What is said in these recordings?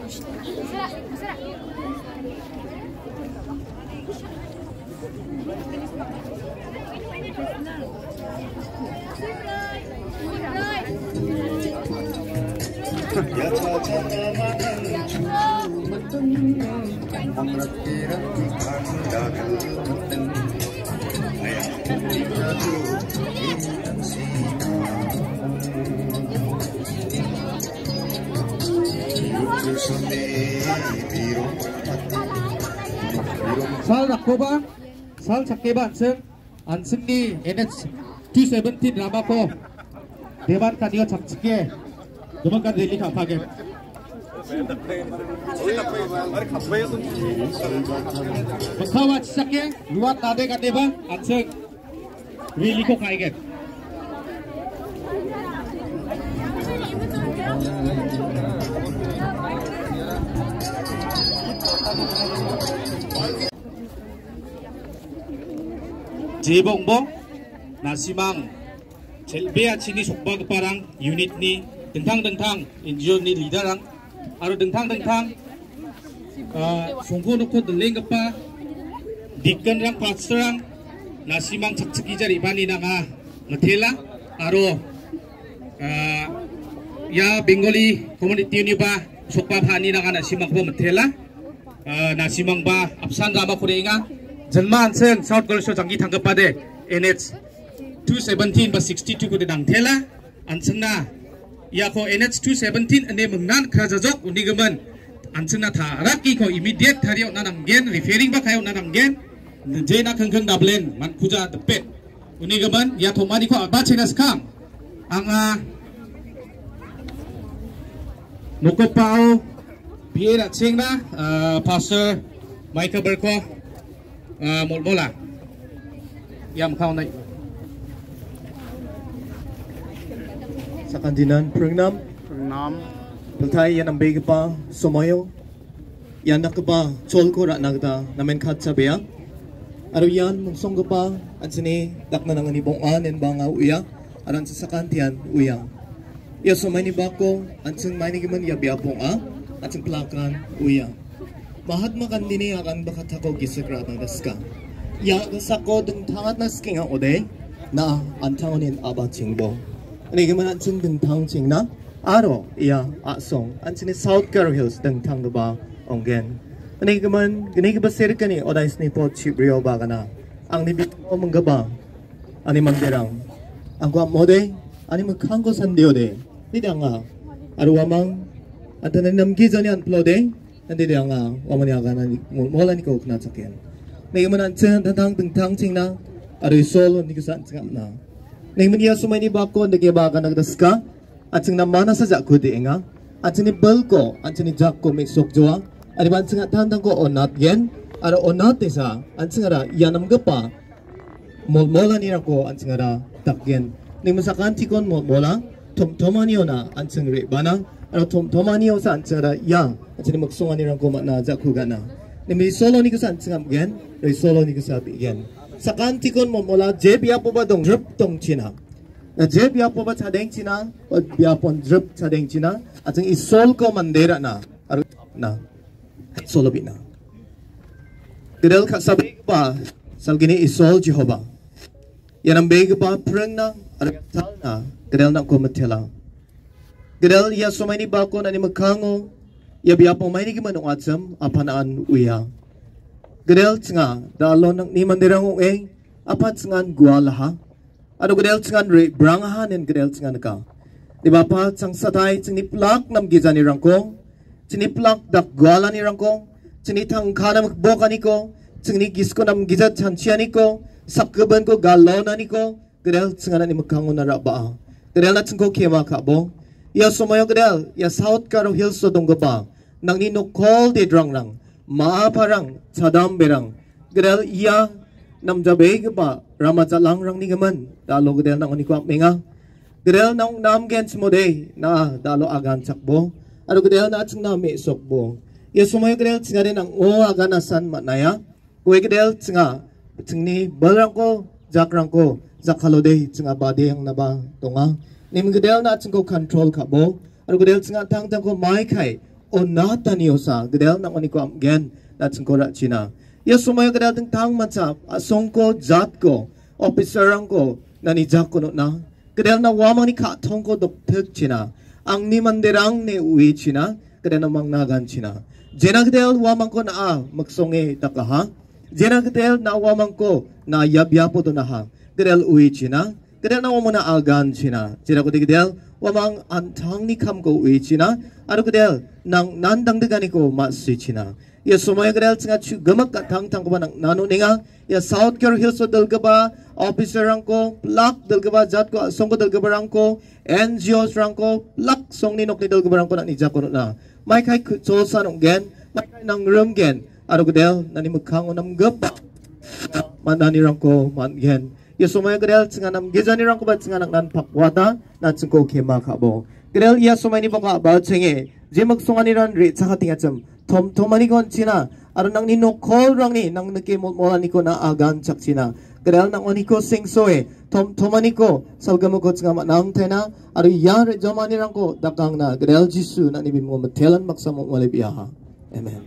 Sal Rakoba, Sal Sakeba Anseng ni NH 217 Ramapo Dewan Kanio Chapchike Dumakan Dili Kapage Makawat Sake Luat Nade Kadeba Anseng Really ko Kaiget Jebongbong Nasimang Jelbea Chini Sokbag Parang unit ni Dentang NGO ni leaderang Aro dentang Songko Noko Delengapa Dikkan Rang Pastorang Nasimang Chakchiki Jari Bani Nanga Matela Aro Ya Bengali Community Uniba Sokba Bani Nanga Nasimang Ko Matela Nasimang Ba Absan Rama Korenga Janman Sen South Golsho Jangi Tangkapade NH 217 ba 62 ko dang tela ansengna ya ko NH 217 ane mengnan krajajok unigaman ansengna tharaki ko immediate thariyo nananggen referring ba kayo nananggen jena khengkheng dablen man kuja tepet unigaman ya thomani ko aba chenas kham anga nokopao biera chengna pastor Michael Berko Molbola Yam kaunay sa kandinan Prangnam Peltai yan ang bagi pa Sumayo yan na ka pa Chol ko ra nagda namin katsabaya aro yan mungsong ka pa at sini dakna ng anibongan and banga uya aran sa sakantian uya ya sumay ni bako at sing may nigiman yabiyapong at sing plakan uya Mahatma Gandhi ni akan bakatako gisagrabang daska ya sako deng tangat na sking ang ode na antangonin abachingbo Ani gaman ansin dentang chingna aro iya asong ansini South Carol Hills dentang ba onggen ani gaman gani ba serkani odais ni po chibrio bagana ang nibit mo manggaba ani manderang ang kwa mode ani magkanggo sandiode nidanga aro wamang antanan namgi jani uploade nandidanga wamani agana mola ni ko kna sakyan ni gaman ansin dentang chingna aro solo ni kusan chingna Naiman iya sumay ni bako nagyabaga nagdaska at sing namana sa jako di nga at sing ni belko at sing ni jako may sokjoa at iban sing atandang ko onat gen ara onat isa at sing ara yanam gapa molmola ni ko at sing ara takgen naiman sa kantikon molmola tomtomaniyo na at sing ribana ara tomtomaniyo sa at sing ara ya at sing magsungan ni ko na jako gana naiman solo ni ko sa at sing gen solo ni ko sa gen sa kantikon mo mula jebya po ba dong drip tong china na jebya po ba chadeng china o biapon drip chadeng china at ang isol ko mandera na na solobi na Gedel ka sabi pa salgini isol Jehovah yan ang bega pa preng na aragal na gedel na ko matela gedel ya so may ni bako na ni magkango ya biapo may ni gimanong atsam apanaan uya Gedel tsinga dalo nang ni mandirang ung apat tsingan gualaha ado gedel tsingan re brangahan en gedel tsingan ka di ba pa tsang satay tsiniplak nam gizani rangko tsiniplak dak guala ni rangko tsinitang kanam boka niko tsini gisko nam gizat chanchiani ko sakkeban ko galona niko gedel tsingan ni magkango na raba gedel na tsingko kema ka bo ya sumayo gedel ya South Carol Hills so dongba nang ni no call de drangrang Maaparang sadam berang gedel iya namjabe ba ramajalang rang ni gaman dalo gedel nang unikwa menga gedel nang namgen smode na dalo agan sakbo ado gedel na tsing na me sokbo ya sumayo gedel tsingare nang o aganasan matnaya kuwe gedel tsinga tsingni balrang ko jakrang ko zakhalode tsinga bade yang naba tonga nim gedel na tsingko control kabo ado gedel tsinga tang ko mai kai onataniyosa gedel nang oniko amgen na tsengkora China ya sumayo gedel tentang macam asongko zatko officerangko nani jakko na gedel na wamang ni ka tongko doktek China ang ni manderang ne uwi China gedel na mangnagan China jena gedel wamang ko na magsonge takaha jena gedel na wamang ko na yabyapo to na ha gedel uwi China gedel na wamang na agan China jena ko gedel wamang antang ni kam ko uwi China aro gedel nang nandangdegani ko masui China ya sumaya gedel tsinga chu gamak ka tang ko ba nang nano ninga ya South Care Hills dalgaba officer rangko plak dalgaba jat ko songko dalgaba rangko NGOs rangko plak song ni nok ni dalgaba rangko na ni jako na mai kai chol sanong gen mai kai nang rum gen aro gedel nani mukhang onam gaba manani rangko man gen ya sumaya gedel tsinga nam gejani rangko ba tsinga nang nan pakwata na tsingko kema khabo gedel ya sumaya ni baka ba tsenge je magsongani ri chakatinga cham tomani kon China aro nang nino call rang ni nang nake molani ko na agan chak China kadal nang oni ko singsoe tomani ko salgamo ko tsinga nang tena aro ya re jomani rang ko dakang na kadal jisu na ni bimo matelan maksamo malibiyaha amen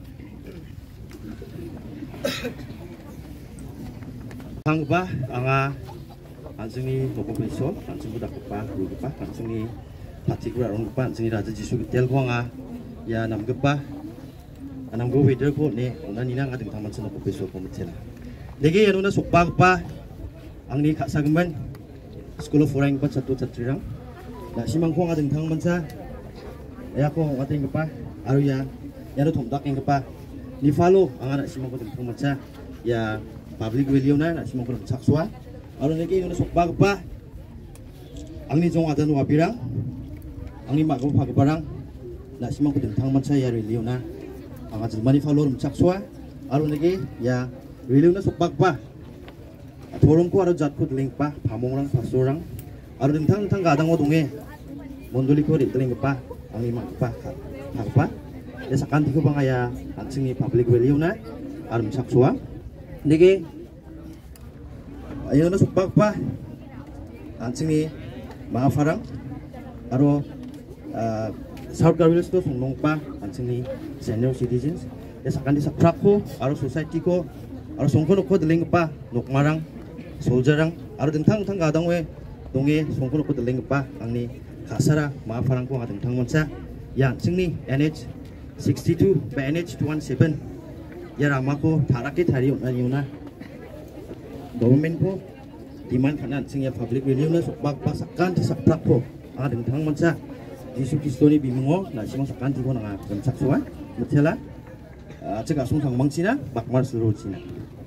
Pangba anga anjingni dokopeso anjingbu dakpa rupa anjingni patikura rongpa anjingni raja jisu tel ko anga ya namgepa anamgo weather ko ne onani nang ading taman sana ko peso ko mutela legi yanuna sokpa pa angni khasagman school of foreign pa chatto chatrang na simang ko ading tang mansa ya ko ading pa aru ya yaro thomdak eng pa ni follow anga simang ko ding tang mansa ya public value na simang ko chakswa aru legi yanuna sokpa pa angni jong adan wapirang angni mago pagparang na simang ko ding tang mansa ya value na ang mani follow chakswa aro negi ya willing na sokbakpa torong ko aro jat ko link pa pamongrang pasorang aro dingtang gadang odonge mondoli ko ring pa ang lima pa pa ya sakanti ko bangaya ansingi public value na aro chakswa negi ayo na sokbakpa ansingi mga farang aro South Carolina to songnong pa ansingi senior citizens ya sakan di sakrak ko aro society ko aro songko ko deling pa nokmarang soldierang aro dingtang gadang we donge songko ko deling pa angni kasara ma farang ko ngading tang monsa ya singni NH 62 ba NH 17 ya ramako tharaki thari una government ko demand kanan sing ya public value na sokbak pa sakan di sakrak ko ngading tang monsa Yesus Kristus bimungo na simang sakan tigo na saksuan mutela cega sungsang mangcina bakmar seluruh Cina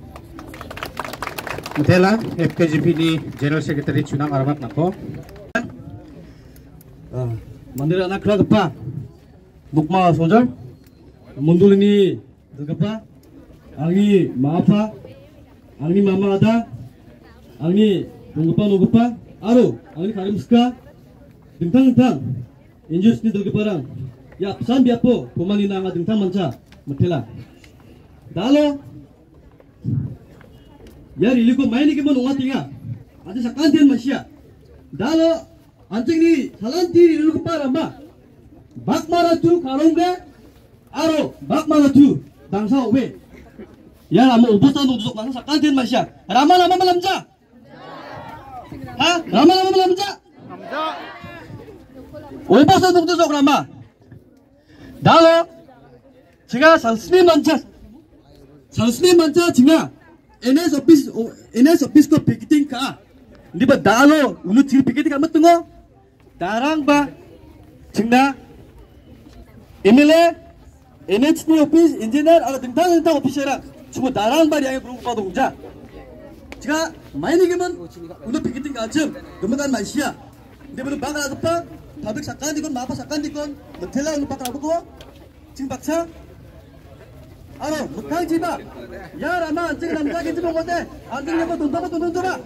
mutela FKGP ni General Secretary Chunang Aramat nako mandira anak kira gepa bukma soldier mundul ini gepa angi maafa angi mama ada angi nunggepa aro angi karimska dintang injus ni parang ya pesan biapo pemani nanga dingtang manca metela dalo ya riliko maini ke mon ungatinga ada sakantian masya dalo anjing ni salanti riliko paramba bakmara tu karongga aro bakmara tu dangsa we ya lama ubutan untuk masa sakantian masya rama malamja ha rama malamja 오버서 동도적 라마 나로 제가 산스님 만차 지가 NS office ko picketing ka di ba dalo unut sini picketing ka matungo darang ba jingna MLA NH office engineer ala dingtang officer cuma darang ba yang belum pada uja jika main ini kan unut picketing ka aja gemekan Malaysia dia belum bakal apa Tabik sakan dikon, maapa sakan dikon, mentela lupa kerabu ko, cing paksa, aro, bekang ciba, ya rama anjing nampak gitu pokoknya, anjing apa tuntut coba,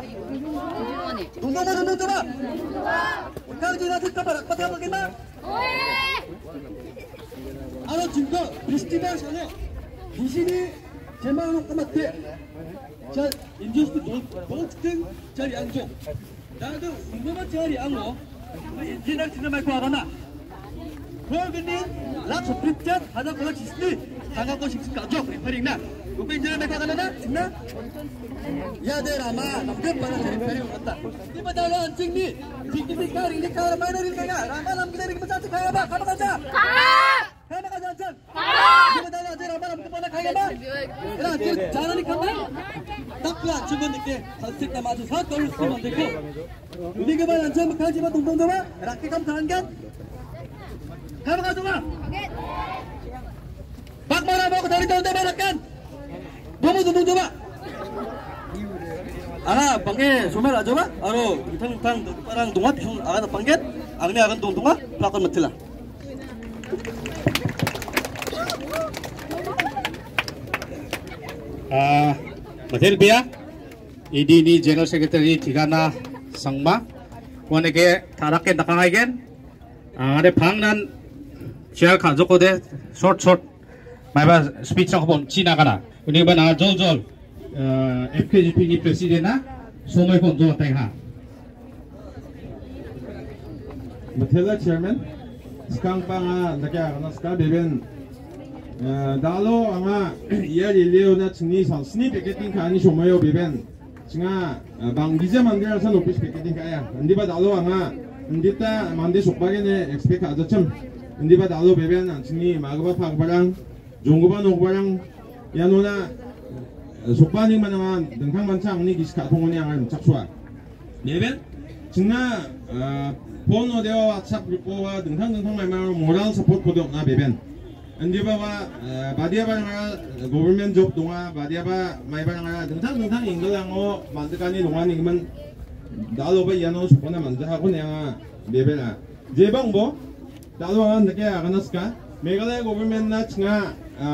bekang ciba kita barak pati apa kita, aro cingko, peristiwa sana, di sini jemaah kamat deh, jar industri dolting cari anjing, dan itu umumnya cari anglo. Engineer sini mai ko arana Purgani, lots of pictures, ada kalau sini, tangga kau sih kacau, paling na. Bukan jalan mereka kan na, sini. Ya deh Rama, nampak mana cari cari kata. Di mana lo anjing ni? Cik kari ini kau mana ni kaya? Rama nam kita ni macam kaya apa? Kamu kerja? Kaya kerja anjing. Di mana lo anjing Rama nam kita mana kaya apa? Era anjing jalan ni kau tak lah cuma ni ke hasik nama tu sah kalau semua dekho. Ini ke mana anjing kau cuma tunggu tu apa? Rakyat kamu tahan kan? Kamu kerja apa? Pak mana mau ke dari tahun mana kan? Kamu tunggu tu apa? Ah, panggil, semua lah coba. Aro, tang orang tungat, akan panggil, agni akan tungat, pelakon matilah. Matil biya, ini General Secretary Tigana Sangma, wane ke taraken nakangaigen, ada pangnan siar kajoko de short, maiba speech ako pom China kana, ini ba na jol. FKGP ni presiden na somai kon jo tai ha Mathila chairman skang panga nakya kana ska beben dalo anga ya lileo na chni sni picketing khani somayo beben singa bang biza mandira san office picketing kaya ndiba dalo anga ndita mande sokbagene expect ajacham ndiba dalo beben chni magba phagbarang jongba nokbarang yanona 속반이 만한 등탕만차 악리 기스카 통원이 양을 착수와 네벤 증나 본어대와 왓츠앱 그룹과 등탕 말만으로 모랄 서포트 보도 나 베벤 안디바와 바디아바랑아 고블맨 접 동아 바디아바 마이바랑아 등탕 잉글랑어 만드가니 동안이 그만 나로바 야노 속반나 만드하고 내가 베벤아 제방보 나로와 늦게 아가나스까 메갈라의 고블맨 나 증아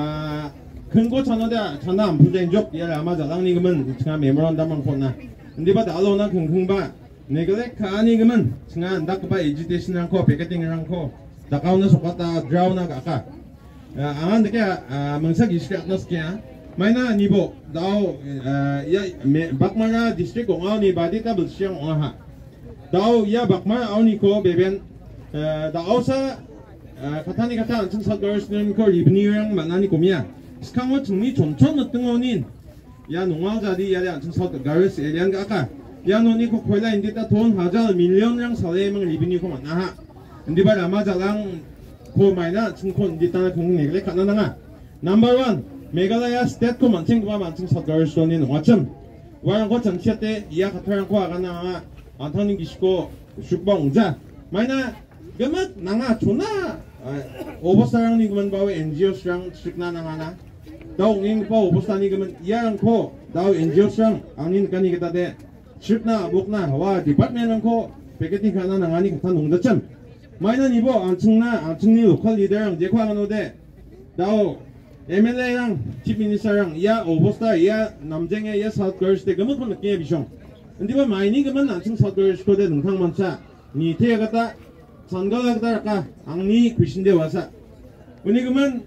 근거 전화대 전화 안 부쟁적 얘를 아마 자랑니금은 증아 메모란다만 콘나 근데 봐 나로나 긍긍바 내가 가니금은 증아 낙바 에지테이션랑코 베게팅랑코 다가오는 속았다 드라우나 가까 아한 되게 멍석 이시각너스키야 마이나 니보 다오 야 박마나 디스트릭 공아오니 바디타 불시앙 오하 다오 야 박마 아오니코 베벤 다오사 카타니 카타 안층 서거스는 거 리브니랑 만나니 고미야 스카모 증리 존촌 어떤 거닌 야 농화자리 야리 안층 서거 가르스 에리안 가까 야 노니 코 코일라 인디다 돈 하자 밀리언랑 사례명 리브니 고 만나하 인디 바 라마자랑 코 마이나 층코 인디다 공 내글레 가나나가 넘버 1 메갈라야 스테트 코 만층 바 만층 서거스니 농화점 와랑 거 정치 때 이야 카타랑 코 아가나 안타니 기시고 슈방자 마이나 그러면 나가 존나 오버스타랑니 그만 바오 NGO스랑 식나 나가나 다옹인 바 오버스타니 그만 이야랑코 다오 NGO스랑 아닌 까니 그다데 식나 목나 와 디파트먼트랑코 베게팅 가나 나가니 같은 농자점 마이너 니보 안층니 로컬 리더랑 제kwa가노데 다오 MLA랑 칩 미니스터랑 이야 오버스타 이야 남쟁의 이야 사우스거스 때 그만 그 느낌의 비숑 근데 뭐 마이니 그만 안층 사우스거스 코데 능탕만차 니테야 갔다 선거가다가 angni 귀신대 와서 우리 그러면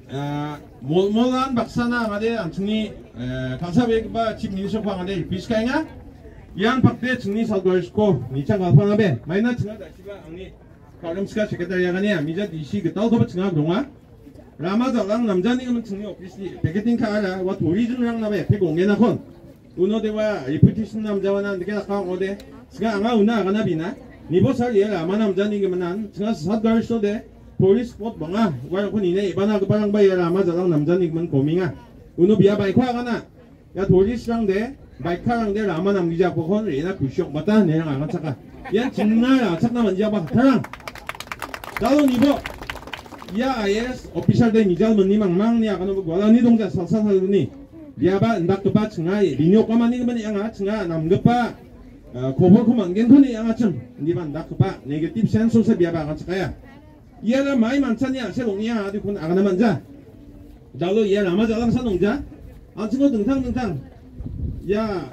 몰란 박사나 아마데 안충니 가사베바 집 민속황한데 비스카이냐 이안 박대 증리 서거스고 니창 가파나베 마이나 증아 다시가 angni 가름스가 세크레타리아가냐 미자 이시 그따오도 증아 동아 라마자랑 남자니 그러면 증리 오피스 베게팅 카라 와 도리즘랑 나베 페공게나콘 우노데와 리프티션 남자와나 느게 나강 오데 스가 앙아 우나 아가나 비나 니보살 얘 아마 남자니 그만한 증아 사드걸쇼데 폴리스 스포트 방아 와kun 이네 이바나 그 바랑 바이 아마 자랑 남자니 그만 고밍아 우노 비아 바이카 가나 야 도리스랑데 바이카랑데 라마 남기자 고콘 얘나 구쇼 맞다 내랑 안 차가 얘 정말 착나 먼저 봐 타랑 나도 니보 야 IS 오피셜데 니잘먼니 망망니 아가노 고라니 동자 사사사니 비아바 낙도바 증아 리뇨까마니 그만 양아 증아 남급바 고보고 만겐토니 양아쯤 니반 낙도바 네게티브 센소세 비아바 가차야 얘라 많이 많잖냐 세롱이야 아주 군 아가나 만자 나도 얘 라마자랑 사농자 아침고 등탕 야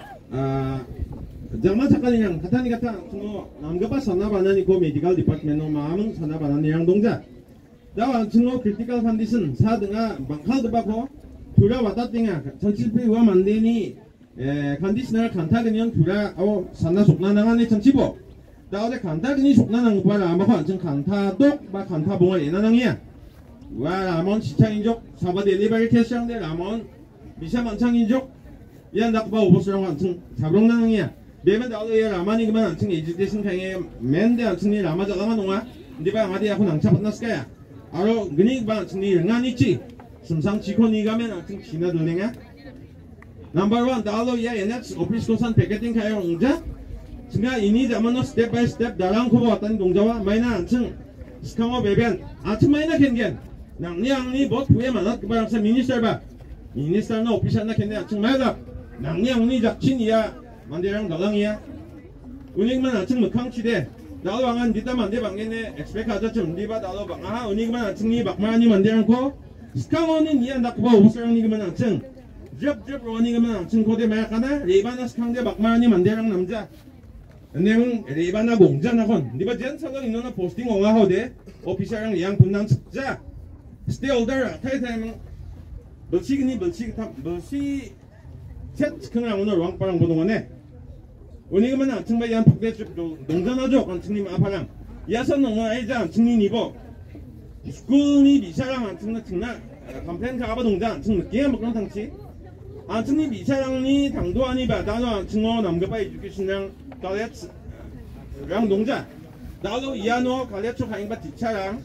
장마 작가니랑 같아니 같아 뭐 남급바 산나바나니 고 메디컬 디파트먼트 마음은 산나바나니 양 동자 나와 증오 크리티컬 컨디션 사등아 방칼도 받고 둘아 왔다 띵아 전치피와 만데니 컨디셔널 간타그냥 둘아 산나 속나 나가네 전치보 다오데 칸타 그니 속나는 거 봐라 아마 관청 칸타 독바 칸타 봉을 에나능이야 와 라몬 시창인족 사바 델리버리 캐시앙데 라몬 미샤 만창인족 야 낙바 오버스랑 관청 잡롱나능이야 매면 다오데 라마니 그만 안청 에지테이션 강에 맨데 안청니 라마 자랑한 농아 니바 아마디 야후 낭차 받났을까야 아로 그니 바 안청니 릉안 있지 심상 지코니 가면 안청 지나 돌랭아 Number 1, dalo ya enet office kosan packeting kayo ungja. Singa ini zaman step by step dalang ko batan dongjawa maina ancheng skango beben at maina kengen. Nang ni bot puye manat kebarang sa minister ba. Minister na office na kengen ancheng maila. Nang ni jakchin ya mandirang dalang ya. Uning man ancheng mekang chide. Dalo angan dita mande bangene expect aja chum diba dalo bang aha uning man ancheng ni bakmani mandirang ko. Skango ni nian dakba officer ni man ancheng. 접 러닝하면 친구들 말하나 레바나 스캉데 막마니 만대랑 남자 내용 레바나 공자나건 니바 젠사가 있는 포스팅 옹아하데 오피셜랑 양 분남 자 스테일더 타이타임 벌치기니 벌치 챗 그냥 오늘 왕빠랑 보동안에 오니그만 정말 양 폭대 농자나죠 안친님 아파랑 야선 옹아 아이자 안친님 이보 스쿨니 비샤랑 안친나 층나 컴플레인 가봐 동자 안친 느끼야 먹는 당치 안친님 이차랑니 당도 아니바 나도 안친어 남겨봐 에듀케이션랑 갈레츠 랑 농자 나도 이하노 갈레츠 가인바 뒤차랑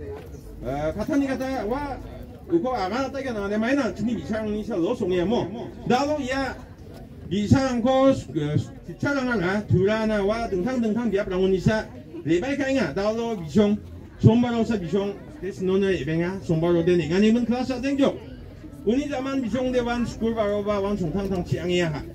가타니 가다 와 이거 아가나 따게 나네 마이나 안친님 이차랑니 샬로 송이야 뭐 나도 이하 이차랑고 뒤차랑아 두라나와 등탕 비압랑원이사 레바이 가잉아 나도 미숑 손바로사 미숑 데스노네 에뱅아 손바로데 내가님은 클라스 땡죠 우리 자만 미종대wan 스쿨 바로바 왕 총탕탕 치앙이야 하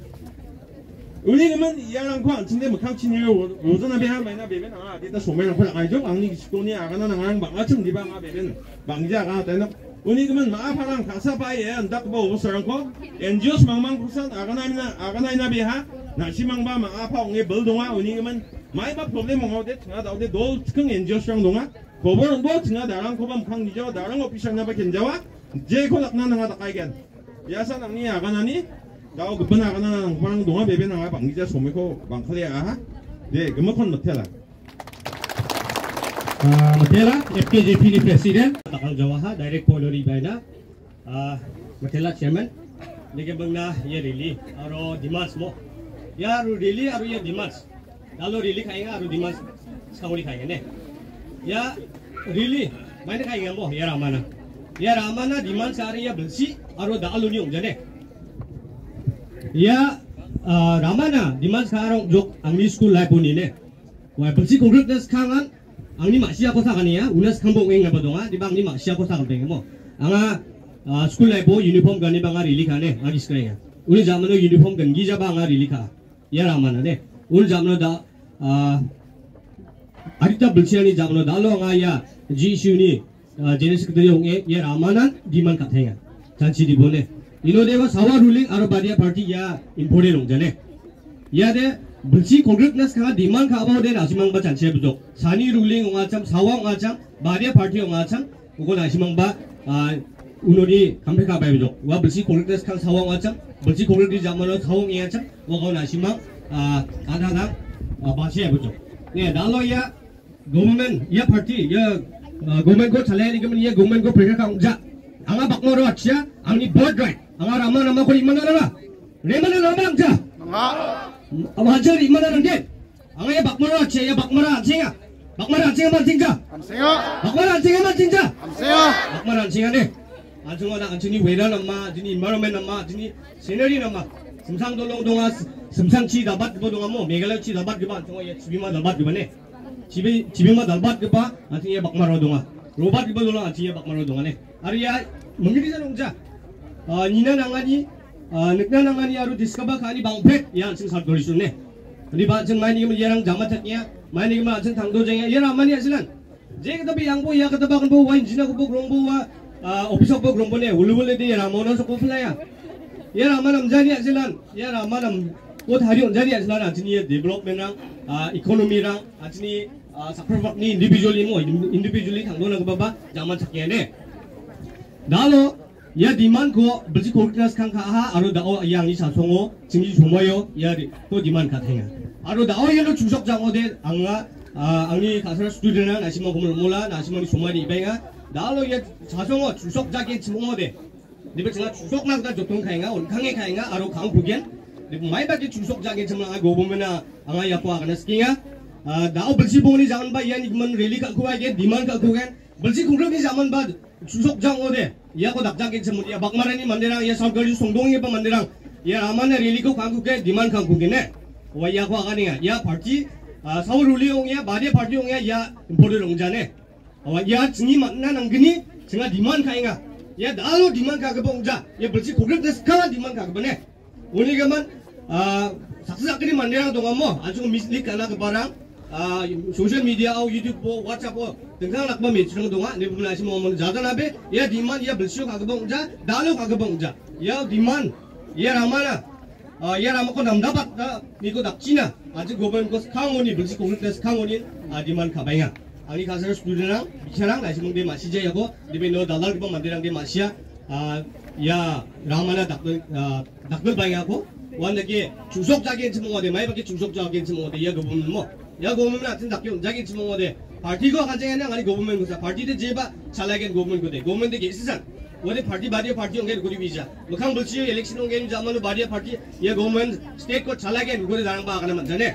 우리 그러면 이야랑코 안친데 뭐캉치니를 로전아베 한 마이나 베벤 아 데다 소매랑 콜 아이죠 왕니 기식도니 아가나 나랑 방아쯤 니방아 베벤 방자가 되는 우리 그러면 마파랑 가사바에 안닥바 오버서랑코 엔지오스 망망쿠산 아가나이나 베하 나시망바 마파 옹에 벌동아 우리 그러면 마이바 프로블렘 옹아데 층아다오데 돌 특흥 엔지오스랑 동아 고버는 뭐 층아 나랑 고밤 캉니죠 나랑 오피셜 나바 겐자와 제코 낙나나가 다가이겐 야산 낭니 아가나니 나오 급한 아가나 방랑 동아 베베나가 방기자 소메코 방클레야 네 금목콘 못해라 Matela FKJP ni presiden takal jawaha direct polori baina Matela chairman lege bangna ye rili aro demands mo ya ru rili aro ye demands dalo rili khainga aro demands skawri khainga ne ya rili maina khainga mo ya ramana demand sari ya belsi aro dalo ni ongjane ya ramana demand sarong jok angni school life ni ne wa belsi konkret kangan angni masia ko sagania unas kambong eng ngabadonga di bang ni masia ko sagabeng mo anga school life uniform gani banga rili khane agis kaya uni jamano uniform gangi ja banga rili kha ya ramana ne uni jamano da arita belsiani jamano dalo anga ya GSU ni jenis kediri onge ya ramanan demand kathenga janchi dibone inodeva sawa ruling aro badia party ya important ongjane ya de belsi konkretness ka demand ka abo de nasimang ba janchi bujok sani ruling ongacham sawa ongacham badia party ongacham ugo nasimang ba unori kampheka ba bujok wa belsi konkretness ka sawa ongacham belsi konkret jamano sawong yacham ugo nasimang kadang basia bujok ne dalo ya government ya party ya government ko chale ni kemen ye government ko pressure kang ja anga bakmoro achya angni board right anga rama nama ko imana na remana rama angja anga amajar imana nge anga ye bakmoro achya ye bakmara ansinga man tingja ansinga bakmara ansinga man tingja ansinga bakmara ansinga ne ansinga na ansingi wera nama jini environment nama jini scenery nama simsang dolong donga simsangchi dabat ko donga mo megalachi dabat ko ba ansinga ye chibima dabat ko ne 집에만 날밭 그봐 아티에 박마로 동아 로밭 그봐 돌아 아티에 박마로 동아네 아리야 멍기리자 농자 니나 나가니 늑나 나가니 아루 디스커바 가니 방팩 야 지금 살 돌리셨네 리바 정 많이 이면 얘랑 자마탁이야 많이 이면 아청 당도쟁이야 얘랑 많이 하시는 제 그다비 양보 야 그다바 근보 와인 지나고 보 그롱보와 오피서 보 그롱보네 울울레데 얘랑 모노 소 고플라야 얘랑 만남 자리 하시는 얘랑 만남 옷 하리 온 자리 하시는 아티니 데벨롭먼트랑 이코노미랑 아티니 사프로박 ni individually mo individually thangdona ko baba jaman thakene dalo ya demand ko belsi konkretness kang kha ha aro dao yang ni sa songo jingji jomoyo ya ko demand ka thenga 아로 나오이로 주석 장어대 앙아 앙이 가서 스튜디오나 나시만 보물 몰라 나시만 소마리 이뱅아 나로 예 자성어 주석 자기 지모어대 니버 제가 주석 나다 교통 가잉아 온강에 가잉아 아로 강북엔 니버 마이바디 주석 자기 지모아 고보면아 앙아 야포 아가나 스킹아 나오 벌시 보니 자만 바 야니 만 랠리 갖고 와게 디만 갖고 간 벌시 공격이 자만 바 주석 장어대 야고 납자기 지모 야 박마라니 만데랑 야 설거리 송동이 바 만데랑 야 아마나 랠리고 강국에 디만 강국이네 와야고 아가니야 야 파티 서울 울리용이야 마리아 파티용이야 야 임포르 롱자네 야 증이 만나는 거니 증아 디만 가잉아 야 나로 디만 가그봉자 야 벌지 고객들 스카라 디만 가그보네 오늘 그만 삭스삭들이 만내랑 동안 뭐 아주 미스릭 가나 그바랑 소셜 미디어 유튜브 왓츠업 등상 낙바 미치는 동안 내 부분 아시면 오면 자다나베 야 디만 야 벌시오 가그봉자 나로 가그봉자 야 디만 야 라마나 야 라마코 남다봤다 니고 낙지나 아직 고번 거 스카오니 벌지 고객들 스카오니 디만 가방야 아니 가서 스튜디오랑 미차랑 나시몽데 마시제 하고 니베 너 달달 기본 만들랑데 마시야 야 라마나 닭들 방하고 완전히 주석자긴 지몽어데 마이밖에 주석자긴 지몽어데 야 그보면 뭐야 그보면 하여튼 닭기 자긴 지몽어데 파티가 가정에는 아니 그보면 그사 파티데 제바 잘하긴 그보면 그데 그보면 되게 있으산 원래 파티 바리아 파티 온게 그리 비자 뭐강 벌치요 엘렉션 온게 자만은 바리아 파티 야 그보면 스테이트 거 잘하긴 그래 나랑 바가나 만자네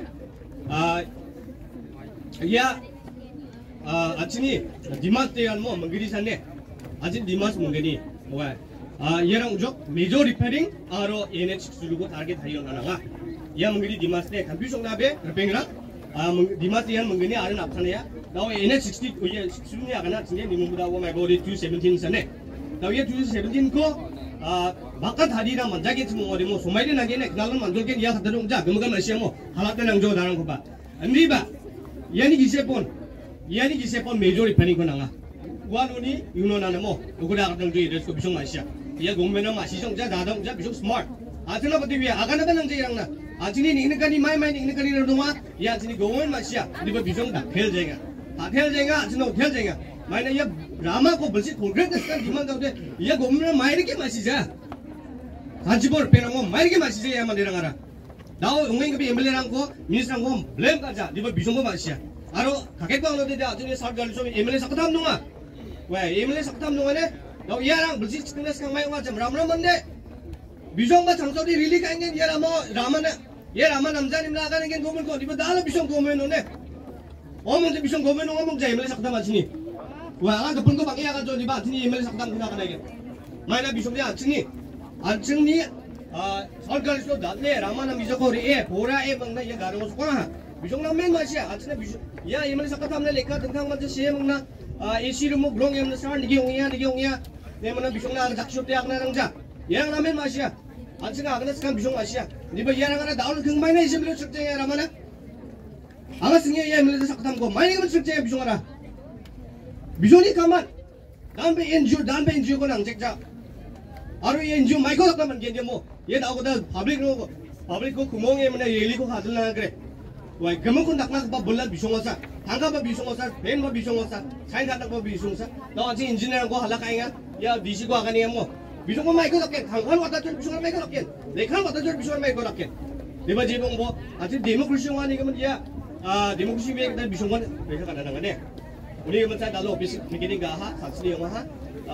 야 아침이 디마스 때한 뭐 મંગ리 산네 아침 디마스 몽게니 뭐야 얘랑 우적 메저 리페링 아로 얘네 직수르고 타겟 하이어나나가 야 મંग리 디마스 때 컴퓨터 나베 리페링랑 디마스 얘한 મંग니 아는 앞타네야 나오 얘네 60 얘 직수르니 아가나 진짜 니문부다고 말고리 217 산네 나오에 217 거 바깥 다리랑 만자게 좀 어디 뭐 소마이리 나게네 그날은 만들게 야 갖다 좀 자 그거가 마시야 뭐 하나때랑 저 다른 거 봐 안리바 얘니 기세폰 yani gise pon major pani ko nanga wanuni yuno na mo ukura ka tang ji res ko bisong masya ya gombe na masi song ja dadang ja bisong smart atuna pati wi aga na banang jang na ajini ning kani mai ning kani ro duma ya ajini gombe masya ni ba bisong da khel jenga ajino khel jenga mai na ya rama ko bulsi konkret ka diman da de ya gombe na mai ke masi ja ajibor pena mo mai ke masi ja ya man derang ara 나오 용맹급이 MLA랑고 민주당고 블레임 가자 니버 비송고 마시야 아로 가게광로데 아주니 살갈 좀 MLA 사카탐 농아 왜 MLA 사카탐 농아네 너 이야랑 물지 측내스 강마이 와자 람람한데 비송가 장소리 릴리 가인겐 이야라 뭐 라마나 얘 라마 남자님 나가는 게 고문 거 니버 나로 비송 고문노네 어먼저 비송 고문노 어먼저 MLA 사카탐 아치니 왜 아가 급은 거 방에 야가죠 니바 아치니 MLA 사카탐 나가나게 마이나 비송이 아치니 설갈수 나네 라마나 미저코리 보라에 먹나 야 가는 거 속아 비종나 맨 맛이야 아침에 비종 야 이만 사카탐네 레카 등탕 먼저 시에 먹나 에시르 뭐 그런 게 없는 사람 니게 용이야 내면은 비종나 작쇼 때 하나 랑자 얘랑 라면 맛이야 아침에 아가나 스칸 비종 맛이야 니버 얘랑 하나 나올 긍마이나 이심으로 측정해 라마나 아가 승에 얘 밀레 사카탐 거 마이는 측정해 비종하라 비종이 가만 담배 엔지오 거 낭잭자 아로 엔지오 마이코 사카만 게 뭐 얘 나오고다 파블릭 거 구멍에 뭐냐 열리고 가들라 그래 와 그만큼 낙낙 봐 몰라 비송어사 당가봐 비송어사 벤봐 비송어사 차이나다봐 비송사 너 아직 인지니어랑 거 할라카잉아 야 니시고 아가니야 뭐 비송어 마이크 덕게 당간 왔다 저 비송어 마이크 덕게 내칸 왔다 저 비송어 마이크 덕게 내가 지금 뭐 아직 데모크리시 왕이 그러면 야 데모크리시 왜 그다 비송어 왜 가는 거네 우리 그러면 자 달로 오피스 미팅 가하 사스리 영화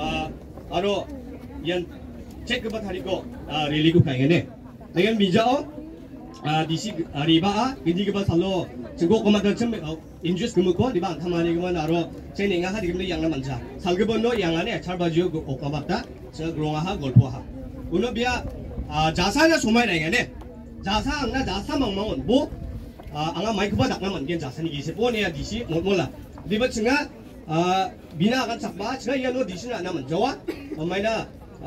아로 연 체크 받하리고 릴리고 가야네 내가 미자어 디시 리바 인디가 살로 증거 고마다 좀 인주스 그먹고 리바 타마니 그만 아로 제네가 하디 근데 양나 만자 살그번노 양안에 잘바지오 고까봤다 저 그롱아하 골포하 오너비야 자사나 소마이라이네 자사나 자사 멍멍은 뭐 앙아 마이크바 낙나만 겐 자사니 기세 보내야 디시 몰라 리바 층아 미나가 작바 제가 야노 디시나 나만 저와 엄마이나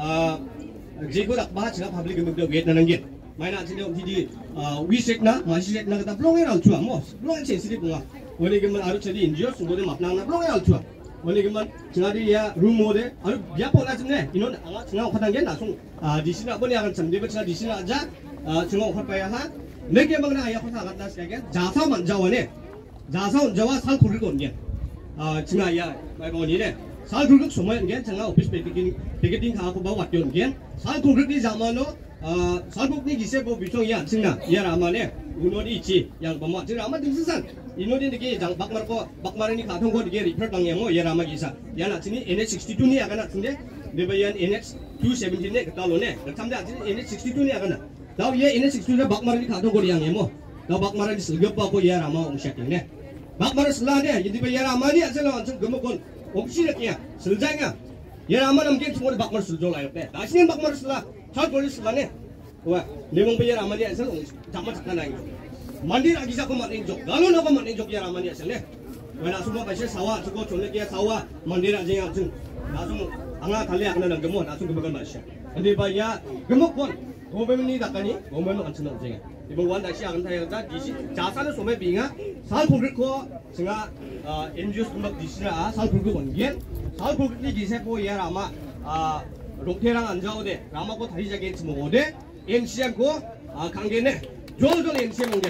제고 낙바 제가 파블릭 음도 웨트나는 게 마이나 진짜 디디 위색나 마시색나 그다 플롱에 알투아 뭐 플롱에 센시티브 뭔가 원래 그만 아루 처리 인지어 수고데 막나나 플롱에 알투아 원래 그만 지나리야 룸모데 아루 비아포나 좀네 이놈 아가 지나 화단 게 나송 디시나 번에 아간 참데버 지나 디시나 아자 지나 화빠야 하 내게 먹나 아야 화사 갔다 시게 자사 만자원에 자사 혼자와 살 고를 건게 지나야 말고니네 살 고를 소모연 게 지나 오피스 베이팅 가고 봐 왔던 게 살 고를 이 자만로 살복니 기세보 비통이야 증나 야라마네 운원이 있지 양범마 증나 아마 등수산 이노리 느끼 장 박마르니 가통고 느끼 리퍼 방향모 야라마 기사 야나 증이 NH62니 야가나 증데 네바이안 NH217네 그달로네 그탐데 아직 NH62니 야가나 다우 얘 NH62네 박마르니 가통고 양해모 나 박마르니 슬겹바고 야라마 옹샤킹네 박마르 슬라네 이디바 야라마니 아슬라 완전 금목건 옹시르키야 슬장야 야라마 남게 총을 박마르 슬졸라요 빼 다시는 박마르 슬라 잘 걸렸을라네. 와, 내몸 배열 아마니 에서 잠만 잠깐 나기. 만dir 아기자고 만인 족. 나는 나고 만인 족이야 아마니 에서네. 왜 나서뭐 바시 사와 저거 졸래게 사와 만dir 아지야 좀 나좀 앙아 달래 안 하는 거뭐 나좀 그걸 마셔. 근데 봐야 그목권 고배민이 닦아니 고배는 안 치는 쟁이. 이번 원 다시 안 타야다 디시 자산을 소매 빙아 살 불고 제가 엔지오 스막 디시라 살 불고 원겐 살 불고 디세포 야라마 롱테랑 앉아오대 라마고 다리자게 먹어대 NC하고 강계네 조선 NC 먹게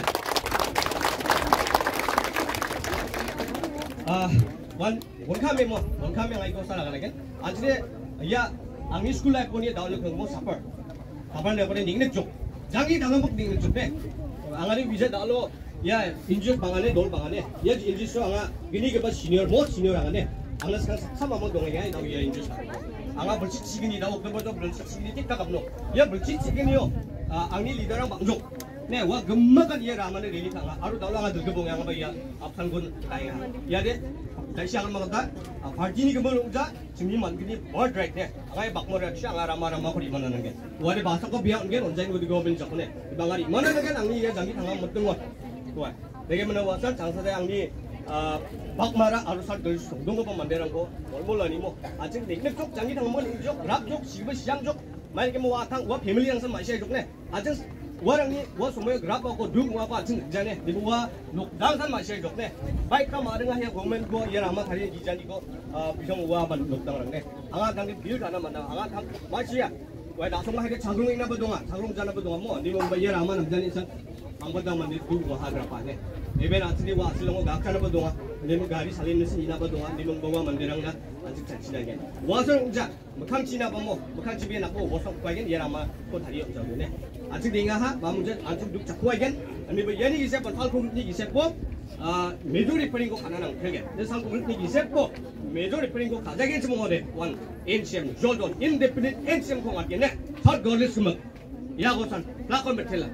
원카메 원카메 아이고 살아가게 아직에 야 앙이 스쿨 라이프 보니 나올려 그런 거 사퍼 사퍼 내버려 닝네 쪽 장이 당한 복 닝네 쪽에 앙아리 위제 나로 야 인주 방안에 놀 방안에 야 인주스 앙아 기니 그 시니어 모 시니어 앙아네 앙나스가 3만원 동에 나오야 인주스 앙아 벌칙 지근이 나오 그보다 벌칙 지근이 띠까 갑노 야 벌칙 지근이요 앙니 리더랑 방종 네와 금마간 예 라마네 리니카가 아루 달랑아 들겨봉 양아 바야 앞산군 다이가 야데 다시 앙을 먹었다 파티니 그걸 오자 지금 만기니 버드라이트 앙아이 박모라 샹아 라마라마 거리 만나는 게 와데 바사고 비앙 게 언제 이거 거빈 잡네 방아리 만나는 게 앙니 예 장기 당한 못 등원 와 내게 만나 와서 장사대 앙니 박마라 아루살 들 송동거 만대라고 몰몰라니 뭐 아직 넥넥 쪽 장기 당만 이쪽 랍쪽 지금 시장 쪽 만약에 뭐 와탕 와 패밀리 양선 마셔야 좋네 아직 와랑니 와 소모에 그랍하고 누구하고 아직 늦잖네 누구와 녹당산 마셔야 좋네 바이크가 마르가 해 보면 그 얘라마 다리 기자니고 비정 와만 녹당랑네 앙아 당기 빌 하나 만나 앙아 당 마시야 왜 나송마 하게 자그롱 있나 보동아 자그롱 자나 보동아 뭐 니뭐 얘라마 남자니선 방번당만 누구 하더라 봐네 Eben asli wa asli lo gakkan apa doa, nemu gari salin nasi ina apa doa, nemu bawa mandirang na azik cina gen. Wasong ja, makam cina apa mo, makam cibi nak mo, wasong kuai gen, yerama ko tadi op jauh ne. Azik dengar ha, mamu jen azik duk cakuai gen, ani begini kisah pasal kulit ni kisah po, major repairing ko kanan ang kerja. Pasal kulit ni kisah po, major repairing ko kaza gen semua de, one NCM, Jordan, independent NCM ko ngat gen ne, hot gorgeous semua. Ya gosan, lakon bertela.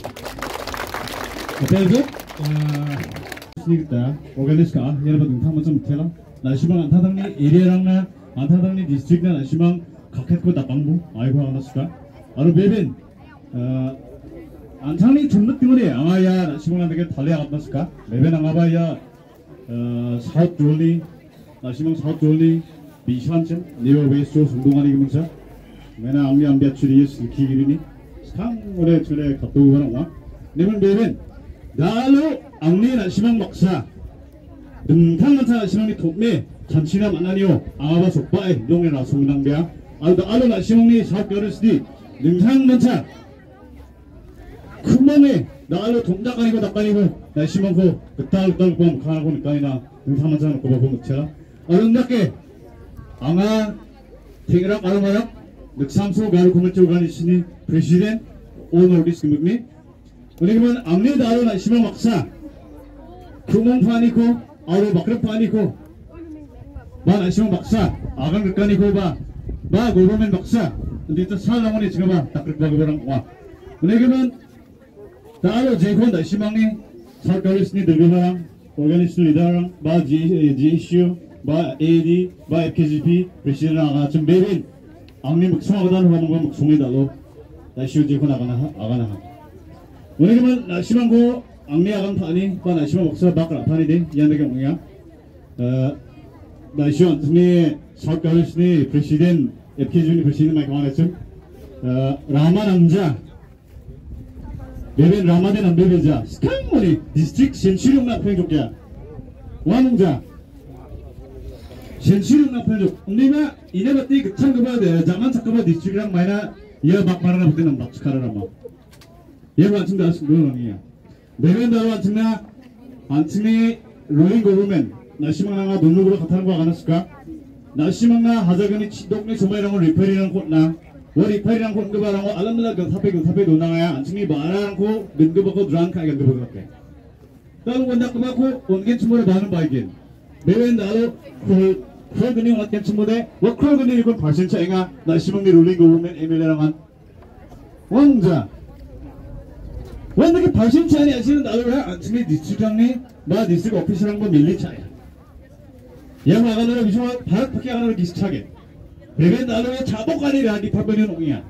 어때요? 스니까 오갈리스카 여러분 한번 좀 테라 나시방 안타당니 에리아랑나 안타당니 디스트릭나 나시방 각했고 다방부 아이고 하나스까 아로 베벤 안창리 전력 때문에 아마야 나시방 안되게 달래 아갔나스까 베벤 아마바야 사웃 졸리 나시방 사웃 졸리 비시반쯤 니어 웨스트 운동하는 기문사 메나 암리 암비아 추리에 슬키기리니 스탕올에 줄에 갑도가 나와 네면 베벤 나로 앙리 나시방 막사 등탕만사 나시방이 톱매 잔치나 만나니요 아바 속바에 용에 나송낭배야 알로 나시방이 사업결했으니 등탕만사 큰맘에 나로 동작아니고 닭가니고 나시방고 그딸 봄 가나고 니까이나 등탕만사 놓고 보고 묻혀라 어른답게 앙아 탱이락 아르마락 늑삼소 가루 고물줄 가니시니 프레시덴 오늘 우리 스님이 그러면 앙리 다로 나시방 막사 구멍 파니고 아로 막그릇 파니고 마 나시방 막사 아강 극간이고 바 고로멘 막사 근데 또 살랑원이 지금 봐 딱 그렇게 그러랑 와 그러면 다로 제콘 나시방이 살가리스니 들고랑 오르가니스트 리더랑 바 GSU 바 AD 바 FKGP 프레시덴 아가 좀 매빈 앙리 막송하고다는 하는 건 막송이 다로 나시오 제콘 아가나 오늘은 나시방고 앙리 아간 파니 바 나시방 목사 바깥 파니 돼 이안되게 뭐야 나시오 안트니 사업가르스니 프레시덴 FK준이 프레시덴 마이크 말했죠 라마 남자 베벤 라마데 남베베자 스칸모니 디스트릭 센슈lum나 평족자 와농자 센슈lum나 평족 언니가 이네바티 그창 그바데 자만 착그바 디스트릭랑 마이나 이어 막마라나 붙는 막스카라마 얘가 안친다 하신 그런 의미야. 내면다로 안친나 안친이 로잉 고르면 나시망나가 눈누구로 같은 거 안 했을까? 나시망나 하자근이 동네 조마이랑을 리페리랑 곳나 wari pairang ko ngbarang ko alam la gang thape do nangaya anchimi barang ko gengge ko drang ka gengge bok ke tal wanda ka ko ongen chumore ban baigin bewen dalo ko gni wat ken chumode wo ko gni ko passion chainga na simongni ruling government MLA rangan 왕자 왜 이렇게 발심차이 하시는 나를 안침이 디스트릭장니 나 디스트릭 오피스랑 뭐 밀리차야 얘 나가느라 미소가 바락 밖에 가느라 디스트하게 그래 나를 자복가니라 디파트먼은 옹이야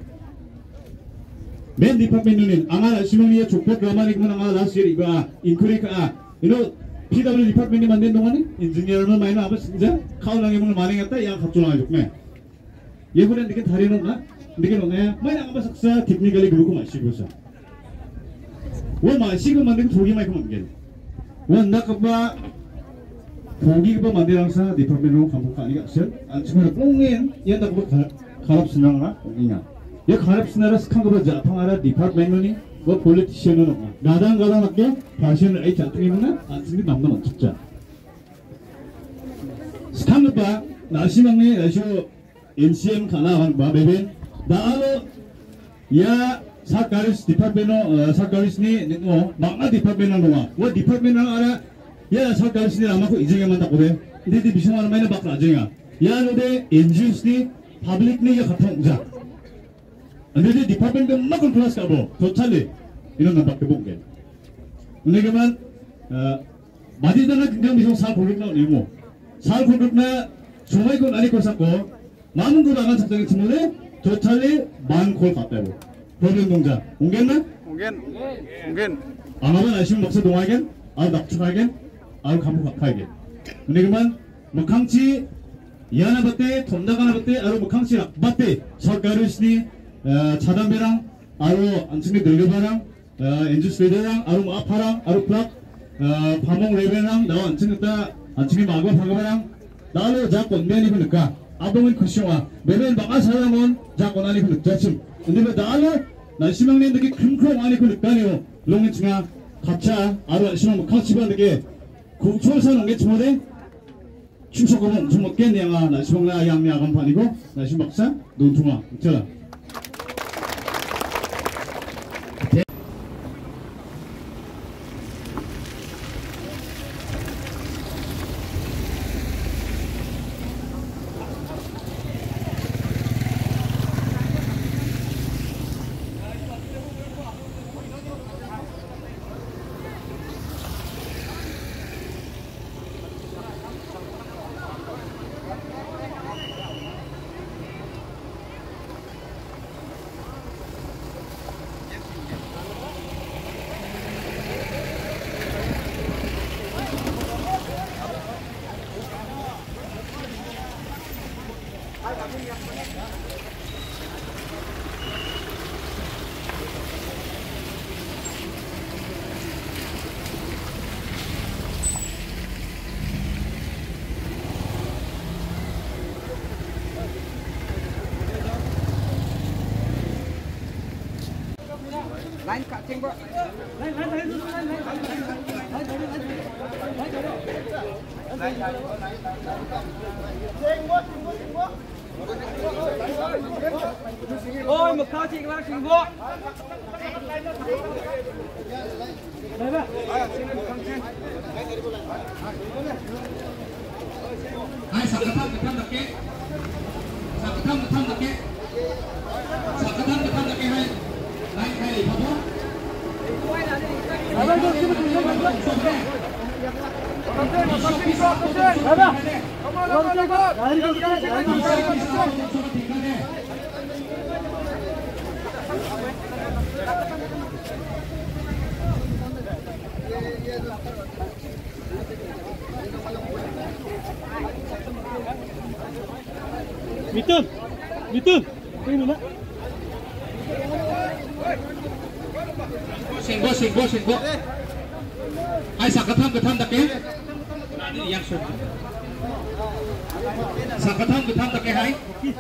맨 디파트먼은 아마 시몽이의 족보 가만히 그만 아마 라스일 이거 인크리카 이노 PW 디파트먼이 만든 동안에 인지니어는 많이 나와 진짜 카운랑에 문을 많이 했다 야 갑자기 죽네 얘보다 이렇게 다리는 나 이렇게 너네 많이 나가 saksa technically 그렇고 마시고서 원 마시고 만든 조기 마이크 만들 원 나가봐 고기가 만들어서 디파트먼으로 감독 아니가 실 안치면 뽕인 얘다 그 가랍스나가 어디냐 얘 가랍스나라 스칸거버 자팡아라 디파트먼이 뭐 폴리티션은 없나 나단 맞게 파션을 아이 자통이면 안치면 남는 없자 스칸거버 나시망네 나쇼 NCM 가나 바 베베 나로 야 사카리스 디파트먼 사카리스니 뭐 막나 디파트먼 노아 뭐 디파트먼 알아 야 사카리스니 아마고 이정에만 다 그래 근데 비상하는 많이 바꿔 아정이야 야 너데 NGO스니 퍼블릭니 야 같은 자 근데 디파트먼 막 컨트롤스 가고 토탈리 이런 거 밖에 못 게. 근데 그만 마디다나 굉장히 비상 살 고르나 내고 살 고르나 조마이고 나리 거 샀고 많은 거 나간 작정이 팀원에 토탈리 만콜 갔다고 법령 동자 옹겠나? 옹겐 아마만 아시면 먹서 동하겐 아우 납축하겐 아우 감옥 각하겐 근데 그만 먹항치 이하나 바때 돈다가나 바때 아로 먹항치 바때 설가르시니 차담배랑 아로 안승미 들려바랑 엔주스웨드랑 아로 아파랑 아로 플락 파몽 레베랑 나와 안승했다 안승미 마고 파가바랑 나로 자 건면이 보니까 아동은 쿠시와 매번 막아 사람은 자 권한이 그렇다침 근데 왜 나로 날씨망내 되게 큰큰 안이 그렇다니요 롱이치가 갑차 아로 심한 카치바되게 구초선 온게 주모데 충속은 엄청 먹겠네야 날씨망내 양미 아간판이고 날씨 막사 논통아 있잖아 Line cutting, bro. Ôi, một cao chị các bác xin vô. Đây bác. Hai sakatan dake. Sakatan dake. Sakatan dake hai. Hai hai babu. 밑은 여기 누나 Singgo. Ay sakatam dake. Nani yang shot. Sakatam dake hai.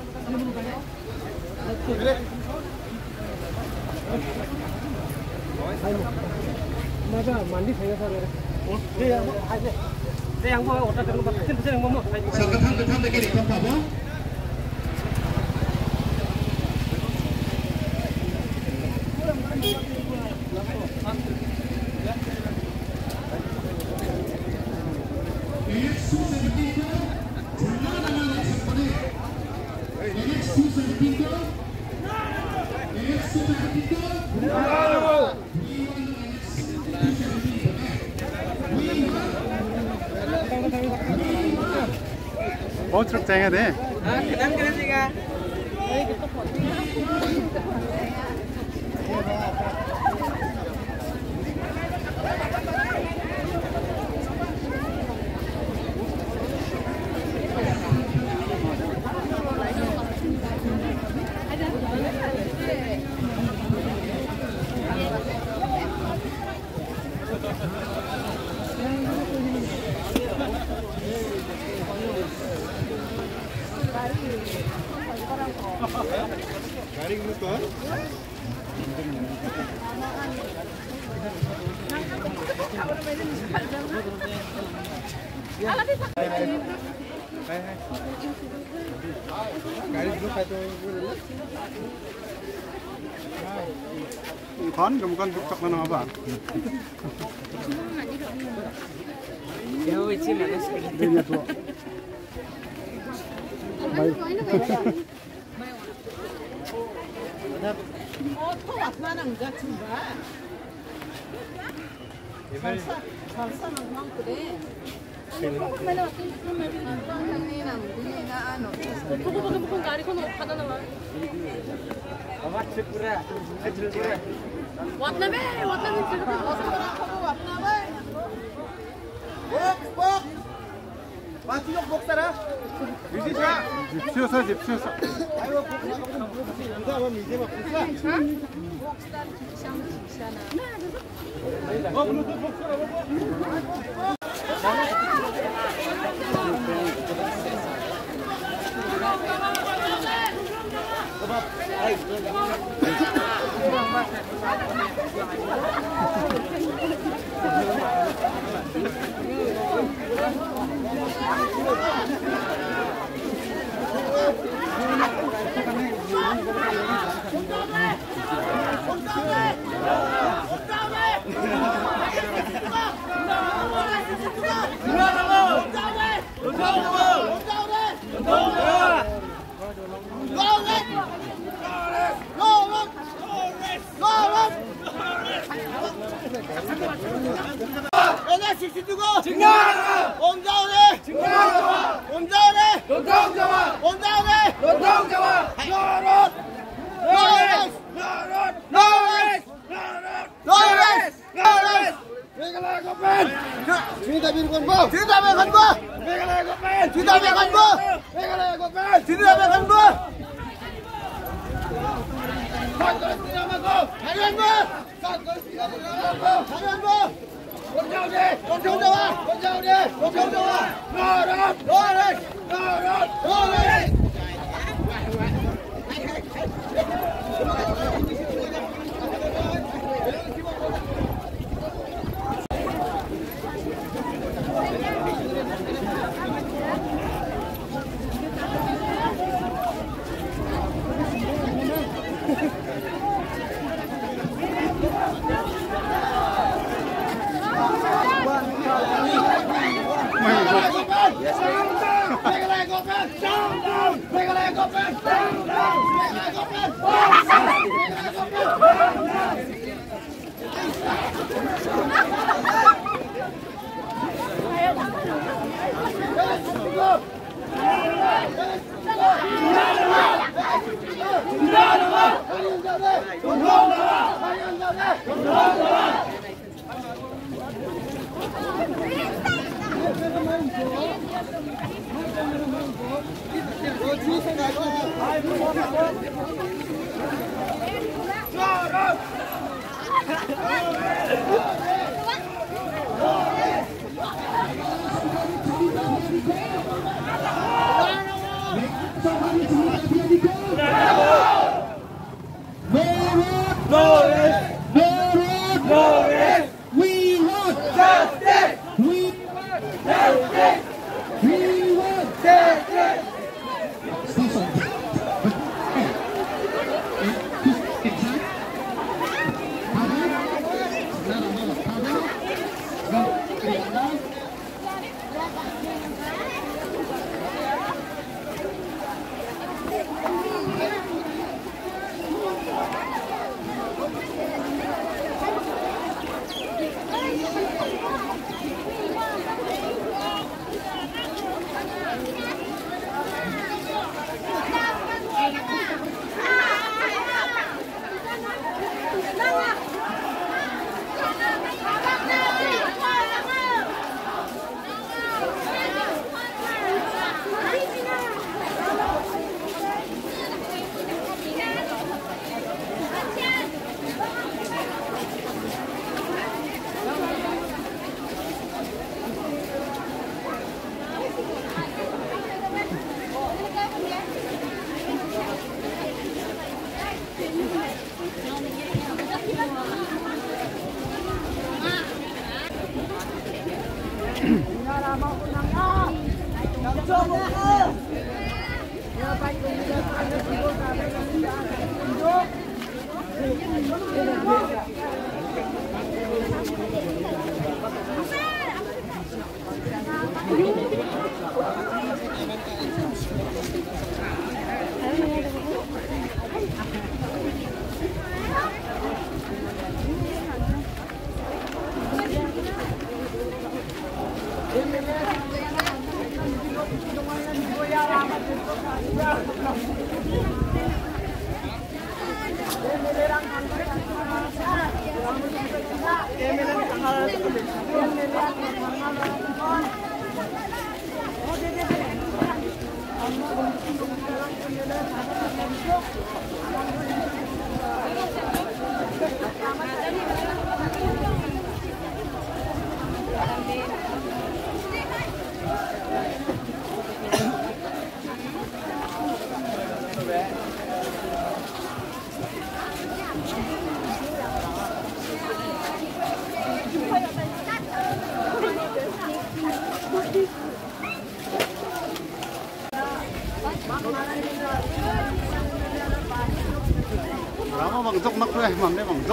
Naga mandi saya sare. Dia aja. Dia yang mau order terus pesen yang mau. Sakatam dake di tempat apa? 트럭 장해야 돼. Con bukan tuktok mana apa? Ya, itu mana sih? Ini tuh. 또 왔나는 거 같은가? 살사는 막 그래. 집시어서. Rama bằng dốc mắc rồi, mà mới bằng dốc.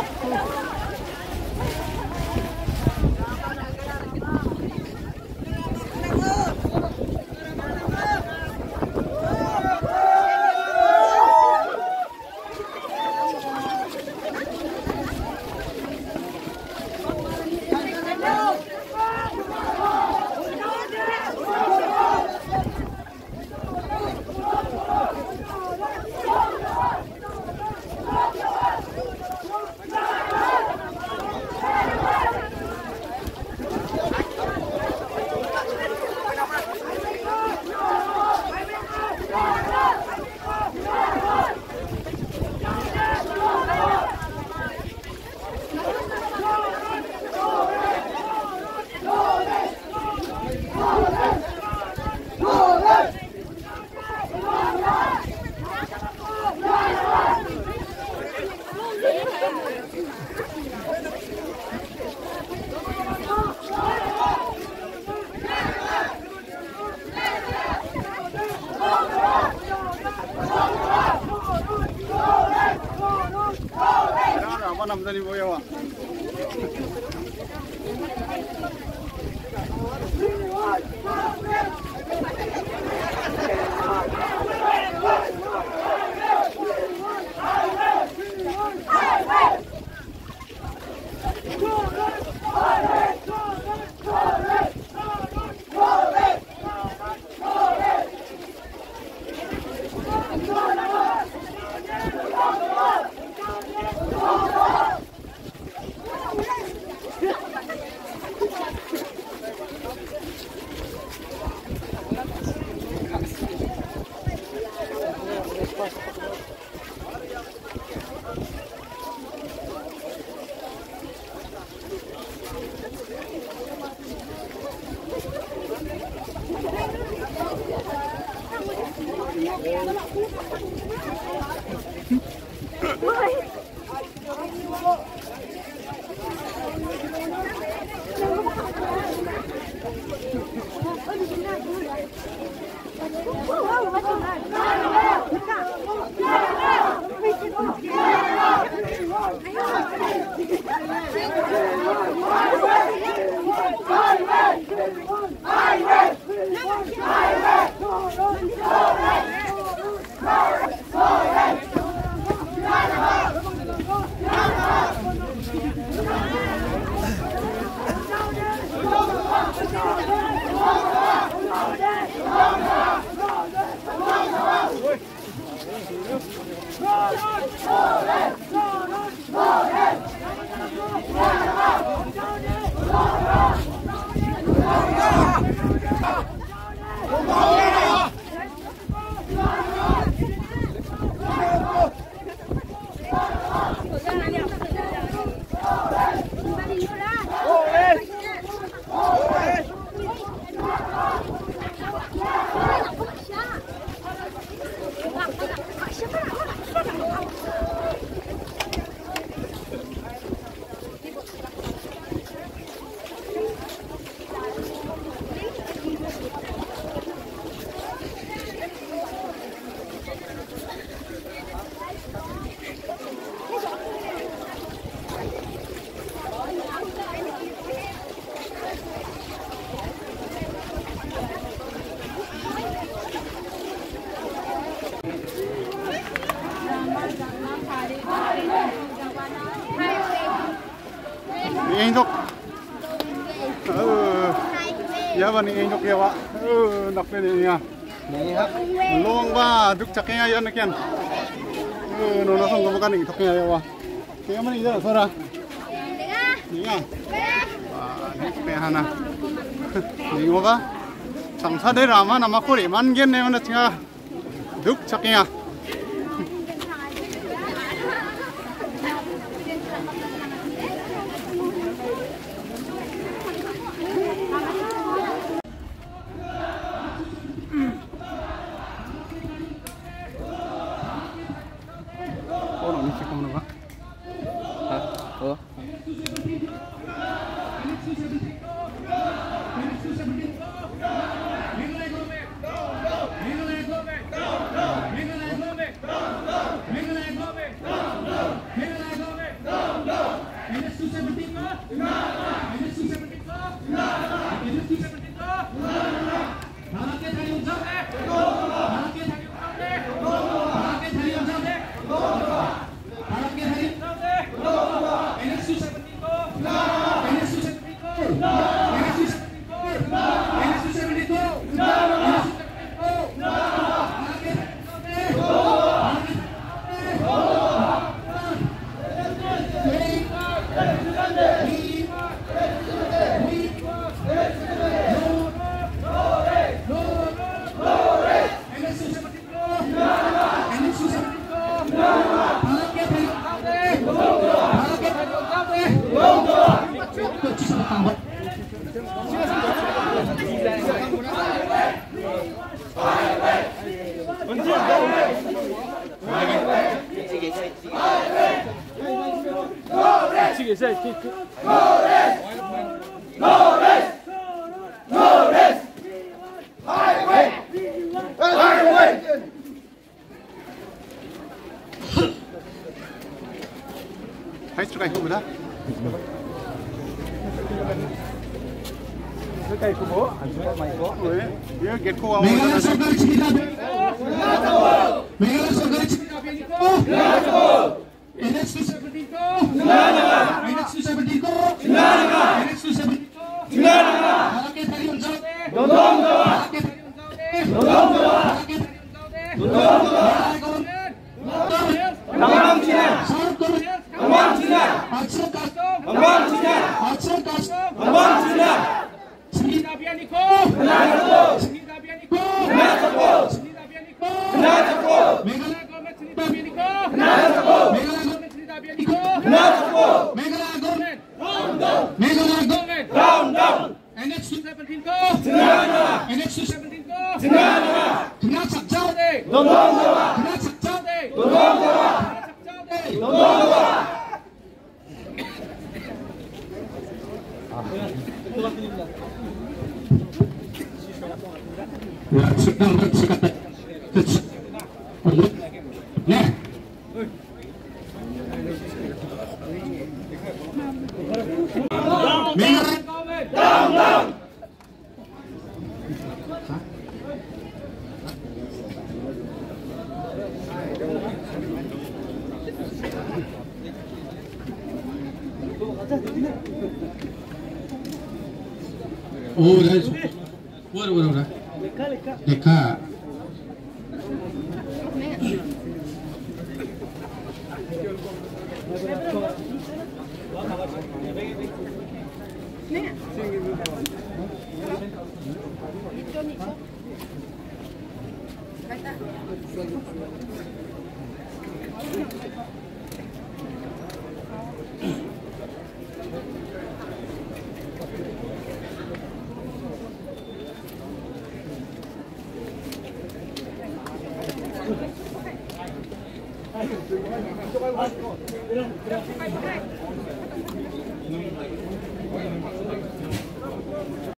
남자니 뭐야? Hãy subscribe cho kênh Ghiền Mì Gõ để không bỏ lỡ enjok ya bani enjok ya wa nak le ni ya long ba duk chakya ya nakian no no song ko kan ni thokya ya wa kaya man ida sora ni ya ni pe hana ni wa samsa de rama nama ko re man gen ne mana chinga duk chakya